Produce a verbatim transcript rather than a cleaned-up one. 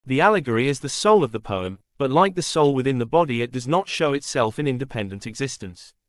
The allegory is the soul of the poem, but like the soul within the body it does not show itself in independent existence.